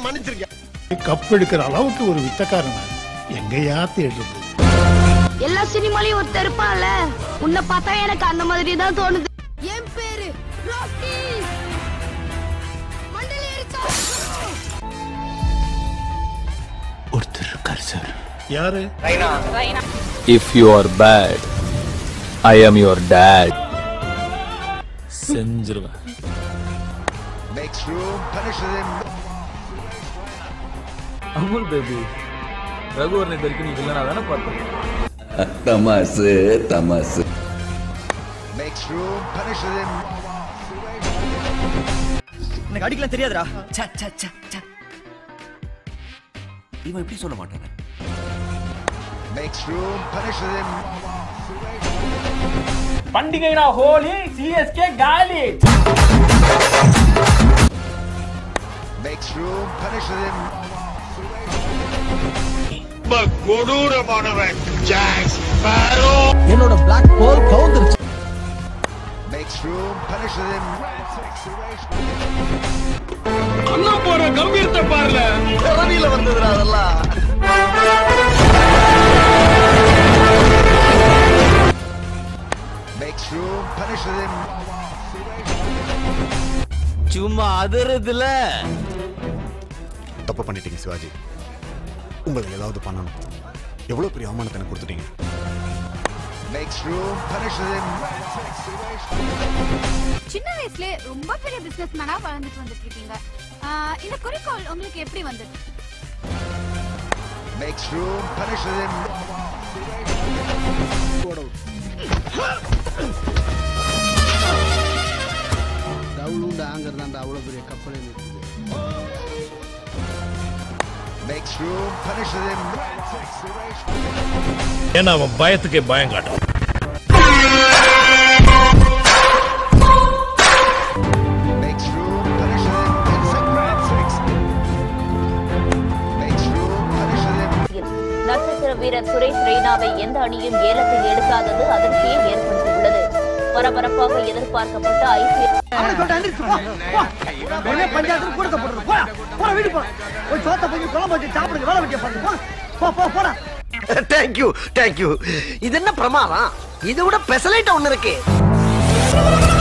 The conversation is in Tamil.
என்னை மன்னிச்சிருக்கேன். கப் எடுக்கிற அளவுக்கு ஒரு வித்தக்காரன் எங்கயா தேடுறது? எல்லா சினிமாலையும் ஒரு தெருப்பான்ல, உன்னை பார்த்தா எனக்கு அந்த மாதிரி தான் தோணுது. என் பேரு ராக்கி. மண்டல ஏறிச்சா. ஒருத்தர் இருக்கார் சார். யாரு? Raina. If you are bad, I am your dad. செஞ்சிருவேன். Makes room, punishes him. Amul baby ரகுவரனை தெரிக்க நீ இல்லைனா தானே பார்த்தேன். தமாசு தமாசு. Makes room, punishes him. எனக்கு அடிக்கலாம் தெரியாதுடா. ச ச ச ச. இவன் எப்படி சொல்ல மாட்டானே. Makes room, punishes him. பண்டிகைனா ஹோலி, சிஎஸ்கே காலி. Makes room, punishes him. கொடூரமானவன் ஜாக் ஸ்பேரோ. என்னோட பிளாக் ஹோல் கவுந்துருச்சு. Makes room, punishes him. அண்ணா போற கம்பீரத்தை பாருல. திறமையில வந்ததுடா அதெல்லாம். Makes room, punishes him. சும்மா அதறதுல. தப்பு பண்ணிட்டீங்க சிவாஜி. உங்களை ஏதாவது பண்ணணும். எவ்வளவு பெரிய அவமானத்தை எனக்கு கொடுத்துட்டீங்க. Makes room, punishes him. சின்ன வயசுல ரொம்ப பெரிய பிசினஸ்மேனா வளர்ந்துட்டு வந்துட்டு இருக்கீங்க. இந்த குறிக்கோள் உங்களுக்கு எப்படி வந்தது? Makes room, punishes him. டவுலுண்டு ஆங்கறதாண்டா அவ்வளவு பெரிய கப்பலே நிக்குது. Makes room, punishes him. ஏன்னா அவன் பயத்துக்கே பயம் காட்டும். Makes room, punishes him. Makes room, punishes him. நட்சத்திர வீரர் சுரேஷ் ரெய்னாவை எந்த அணியும் ஏலத்தில் எடுக்காதது அதிர்ச்சியை ஏற்படுத்தியுள்ளது. பரபரப்பாக எதிர்பார்க்கப்பட்ட IPL தேங்க்யூ. இது என்ன பிரமாதம்? இதை விட பெசலைட் ஒண்ணு இருக்கு.